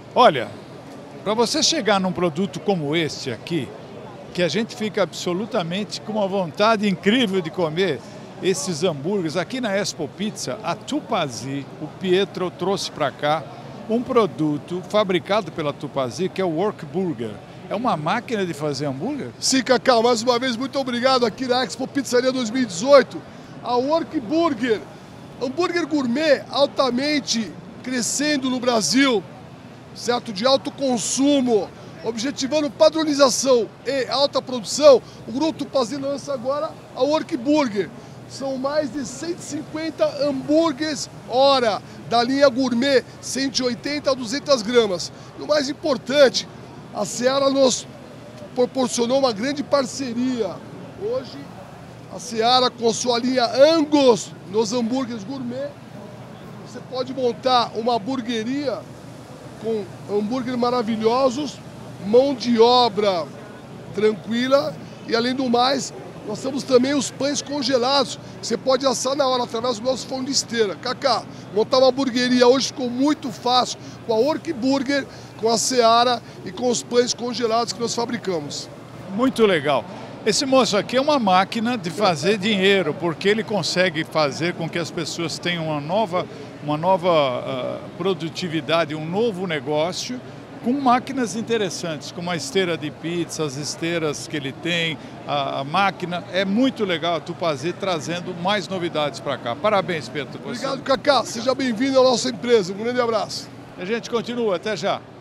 Olha, para você chegar num produto como este aqui, que a gente fica absolutamente com uma vontade incrível de comer esses hambúrgueres, aqui na Expo Pizza, a Tupazzi, o Pietro trouxe para cá um produto fabricado pela Tupazzi, que é o Work Burger. É uma máquina de fazer hambúrguer? Sim, Cacau, mais uma vez, muito obrigado aqui na Expo Pizzaria 2018. A Work Burger, hambúrguer gourmet altamente crescendo no Brasil, certo? De alto consumo, objetivando padronização e alta produção. O Grupo Tupazzi lança agora a Work Burger. São mais de 150 hambúrgueres hora, da linha gourmet, 180 a 200 gramas. E o mais importante, a Seara nos proporcionou uma grande parceria. Hoje, a Seara, com sua linha Angus nos hambúrgueres gourmet, você pode montar uma hamburgueria com hambúrgueres maravilhosos, mão de obra tranquila e, além do mais, nós temos também os pães congelados, que você pode assar na hora através do nosso forno de esteira. Cacá, montar uma hamburgueria hoje ficou muito fácil com a Work Burger, com a Seara e com os pães congelados que nós fabricamos. Muito legal. Esse moço aqui é uma máquina de fazer dinheiro, porque ele consegue fazer com que as pessoas tenham uma nova produtividade, um novo negócio, com máquinas interessantes, como a esteira de pizza, as esteiras que ele tem, a máquina. É muito legal a Tupazzi trazendo mais novidades para cá. Parabéns, Pedro. Obrigado, Cacá. Seja bem-vindo à nossa empresa. Um grande abraço. A gente continua. Até já.